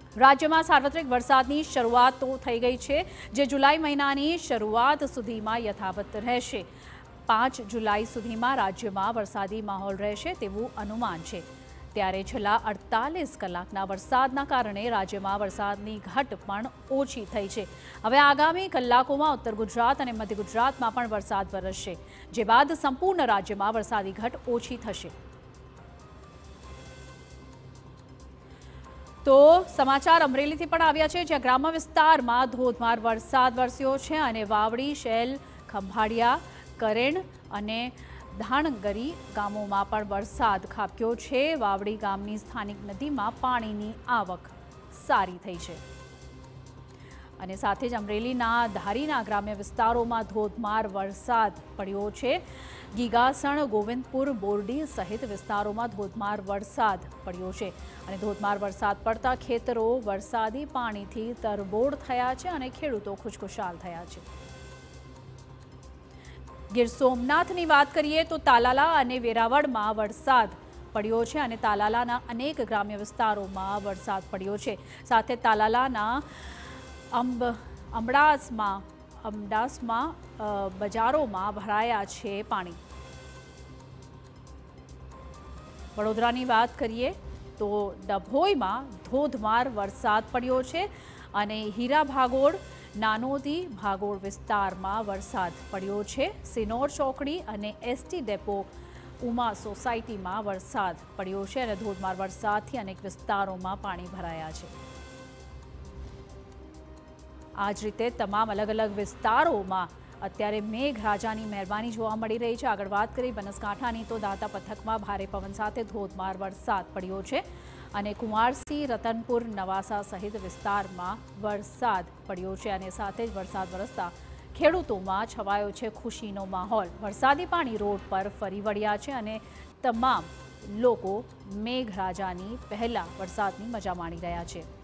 રાજ્યમાં સાર્વત્રિક વરસાદની શરૂઆત તો થઈ ગઈ છે, જે જુલાઈ મહિનાની શરૂઆત સુધીમાં યથાવત રહેશે। 5 જુલાઈ સુધીમાં રાજ્યમાં વરસાદી માહોલ રહેશે તેવું અનુમાન છે। ત્યારે છેલ્લા 48 કલાકના વરસાદના કારણે રાજ્યમાં વરસાદની ઘટ પણ ઓછી થઈ છે। હવે આગામી કલાકોમાં ઉત્તર ગુજરાત અને મધ્ય ગુજરાતમાં પણ વરસાદ વરસશે, જે બાદ સંપૂર્ણ રાજ્યમાં વરસાદી ઘટ ઓછી થશે। તો સમાચાર અમરેલીથી પણ આવ્યા છે, જ્યાં ગ્રામ્ય વિસ્તારમાં ધોધમાર વરસાદ વરસ્યો છે અને વાવડી, શેલ, ખંભાળિયા, કરેણ અને ધાણગરી ગામોમાં પણ વરસાદ ખાબક્યો છે। વાવડી ગામની સ્થાનિક નદીમાં પાણીની આવક સારી થઈ છે અને સાથે જ અમરેલીના ધારીના ગ્રામ્ય વિસ્તારોમાં ધોધમાર વરસાદ પડ્યો છે। ગીગાસણ, ગોવિંદપુર, બોરડી સહિત વિસ્તારોમાં ધોધમાર વરસાદ પડ્યો છે અને ધોધમાર વરસાદ પડતા ખેતરો વરસાદી પાણીથી તરબોળ થયા છે અને ખેડૂતો ખુશખુશાલ થયા છે। ગીર સોમનાથની વાત કરીએ તો તાલાલા અને વેરાવળમાં વરસાદ પડ્યો છે અને તાલાલાના અનેક ગ્રામ્ય વિસ્તારોમાં વરસાદ પડ્યો છે। સાથે તાલાલાના અમડાસમાં બજારોમાં ભરાયા છે પાણી। વડોદરાની વાત કરીએ તો ડભોઈમાં ધોધમાર વરસાદ પડ્યો છે અને હીરા ભાગોળ, નાનોદી ભાગોળ વિસ્તારમાં વરસાદ પડ્યો છે। સિનોર ચોકડી અને એસટી ડેપો ઉમા સોસાયટીમાં વરસાદ પડ્યો છે અને ધોધમાર વરસાદથી અનેક વિસ્તારોમાં પાણી ભરાયા છે। આ જ રીતે તમામ અલગ અલગ વિસ્તારોમાં અત્યારે મેઘરાજાની મહેરબાની જોવા મળી રહી છે। આગળ વાત કરી બનાસકાંઠાની તો દાંતા પંથકમાં ભારે પવન સાથે ધોધમાર વરસાદ પડ્યો છે અને કુંવારસી, રતનપુર, નવાસા સહિત વિસ્તારમાં વરસાદ પડ્યો છે અને સાથે જ વરસાદ વરસતા ખેડૂતોમાં છવાયો છે ખુશીનો માહોલ। વરસાદી પાણી રોડ પર ફરી વળ્યા છે અને તમામ લોકો મેઘરાજાની પહેલા વરસાદની મજા માણી રહ્યા છે।